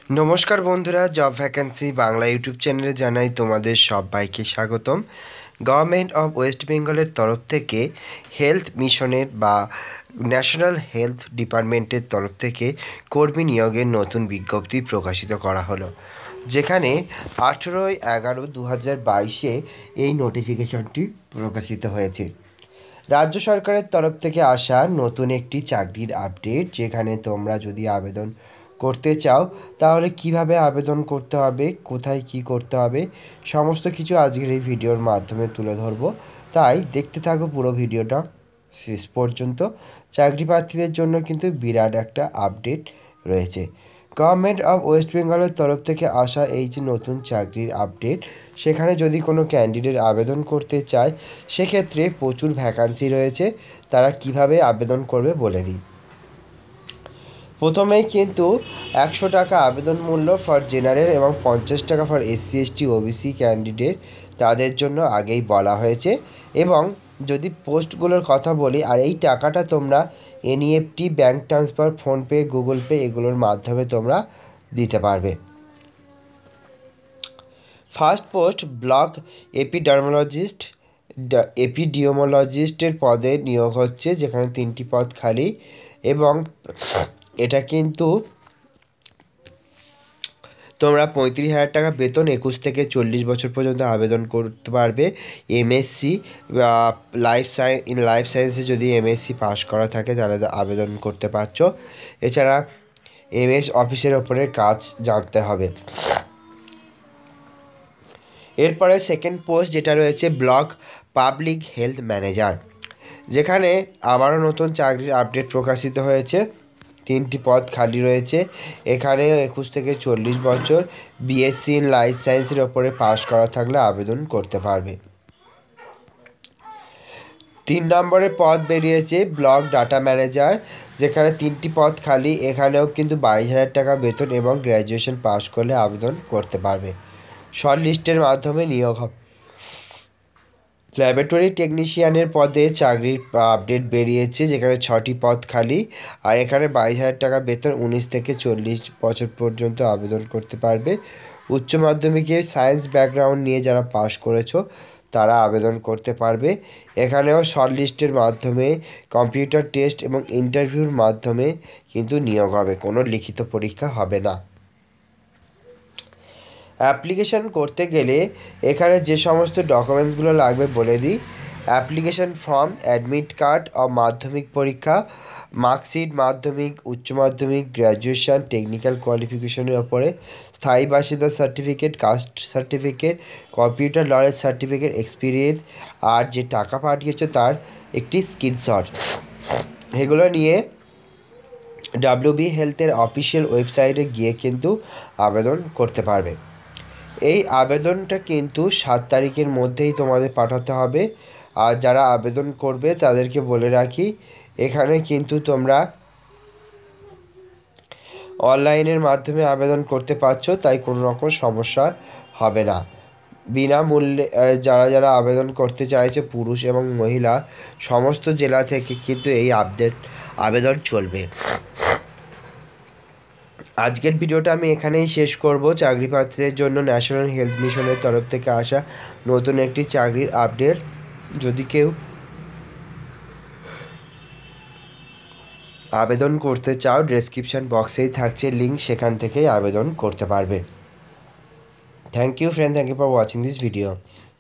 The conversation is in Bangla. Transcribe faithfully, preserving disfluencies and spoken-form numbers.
নমস্কার বন্ধুরা, জব ভ্যাকেন্সি বাংলা ইউটিউব চ্যানেলে জানাই তোমাদের সবাইকে স্বাগতম। গভর্নমেন্ট অফ ওয়েস্ট বেঙ্গলের তরফ থেকে হেলথ মিশনের বা ন্যাশনাল হেলথ ডিপার্টমেন্টের তরফ থেকে কর্মী নিয়োগের নতুন বিজ্ঞপ্তি প্রকাশিত করা হলো, যেখানে আঠেরোই এগারো দু হাজার বাইশে এই নোটিফিকেশনটি প্রকাশিত হয়েছে। রাজ্য সরকারের তরফ থেকে আসা নতুন একটি চাকরির আপডেট, যেখানে তোমরা যদি আবেদন করতে চাও তাহলে কিভাবে আবেদন করতে হবে, কোথায় কি করতে হবে, সমস্ত কিছু আজকের এই ভিডিওর মাধ্যমে তুলে ধরবো। তাই দেখতে থাকো পুরো ভিডিওটা শেষ পর্যন্ত। চাকরি প্রার্থীদের জন্য কিন্তু বিরাট একটা আপডেট রয়েছে। গভর্নমেন্ট অফ ওয়েস্ট বেঙ্গলের তরফ থেকে আসা এই যে নতুন চাকরির আপডেট, সেখানে যদি কোনো ক্যান্ডিডেট আবেদন করতে চায় সেক্ষেত্রে প্রচুর ভ্যাকান্সি রয়েছে। তারা কিভাবে আবেদন করবে বলে দিই। প্রথমেই কিন্তু একশো টাকা আবেদন মূল্য ফর জেনারেল এবং পঞ্চাশ টাকা for SC ST OBC candidate, তাদের জন্য আগেই বলা হয়েছে। এবং যদি পোস্টগুলোর কথা বলি, আর এই টাকাটা তোমরা NEFT, bank transfer, PhonePe, Google Pay এগুলোর মাধ্যমে তোমরা দিতে পারবে। ফার্স্ট পোস্ট ব্লক এপিডার্মোলজিস্ট এপিডিওমোলজিস্টের পদে নিয়োগ হচ্ছে, যেখানে তিনটি পদ খালি। এবং এটা কিন্তু তোমরা পঁয়ত্রিশ হাজার টাকা বেতন, একুশ থেকে চল্লিশ বছর পর্যন্ত আবেদন করতে পারবে। এমএসসি লাইফ সায়েন্স ইন লাইফ সায়েন্সে যদি এমএসসি পাস করা থাকে তাহলে আবেদন করতে পারছো। এছাড়া এমএস অফিসের ওপরে কাজ জানতে হবে। এরপরে সেকেন্ড পোস্ট যেটা রয়েছে ব্লক পাবলিক হেলথ ম্যানেজার, যেখানে আবারও নতুন চাকরির আপডেট প্রকাশিত হয়েছে। তিনটি পদ খালি রয়েছে। এখানে একুশ থেকে চল্লিশ বছর, বিএসসি ইন লাইফ সায়েন্সের ওপরে পাস করা থাকলে আবেদন করতে পারবে। তিন নম্বরে পদ বেরিয়েছে ব্লক ডাটা ম্যানেজার, যেখানে তিনটি পদ খালি। এখানেও কিন্তু বাইশ হাজার টাকা বেতন এবং গ্র্যাজুয়েশন পাস করলে আবেদন করতে পারবে। শর্ট লিস্টের মাধ্যমে নিয়োগ হবে। ল্যাবরেটরি টেকনিশিয়ানের পদে চাকরির আপডেট বেরিয়েছে, যেখানে ছটি পদ খালি। আর এখানে বাইশ হাজার টাকা বেতন, উনিশ থেকে চল্লিশ বছর পর্যন্ত আবেদন করতে পারবে। উচ্চ মাধ্যমিকে সায়েন্স ব্যাকগ্রাউন্ড নিয়ে যারা পাশ করেছো তারা আবেদন করতে পারবে। এখানেও শর্ট লিস্টের মাধ্যমে কম্পিউটার টেস্ট এবং ইন্টারভিউর মাধ্যমে কিন্তু নিয়োগ হবে, কোনো লিখিত পরীক্ষা হবে না। অ্যাপ্লিকেশান করতে গেলে এখানে যে সমস্ত ডকুমেন্টসগুলো লাগবে বলে দিই। অ্যাপ্লিকেশান ফর্ম, অ্যাডমিট কার্ড ও মাধ্যমিক পরীক্ষা, মার্কশিট, মাধ্যমিক, উচ্চ মাধ্যমিক, গ্র্যাজুয়েশন, টেকনিক্যাল কোয়ালিফিকেশনের ওপরে, স্থায়ী বাসিন্দার certificate, caste certificate, computer knowledge certificate, experience, আর যে টাকা পাঠিয়েছে তার একটি স্ক্রিনশট। এগুলো নিয়ে ডাব্লিউবি হেলথের অফিসিয়াল ওয়েবসাইটে গিয়ে কিন্তু আবেদন করতে পারবে। এই আবেদনটা কিন্তু সাত তারিখের মধ্যেই তোমাদের পাঠাতে হবে। আর যারা আবেদন করবে তাদেরকে বলে রাখি, এখানে কিন্তু তোমরা অনলাইনের মাধ্যমে আবেদন করতে পারছো, তাই কোনো রকম সমস্যা হবে না। বিনামূল্যে যারা যারা আবেদন করতে চাইছে, পুরুষ এবং মহিলা সমস্ত জেলা থেকে কিন্তু এই আপডেট আবেদন চলবে। আজকের ভিডিওটা আমি এখানেই শেষ করব। চাকরি প্রার্থীদের জন্য ন্যাশনাল হেলথ মিশনের তরফ থেকে আসা নতুন একটি চাকরির আপডেট। যদি কেউ আবেদন করতে চাও, ডেসক্রিপশন বক্সেই থাকছে লিঙ্ক, সেখান থেকেই আবেদন করতে পারবে। Thank you friend, thank you for watching this video.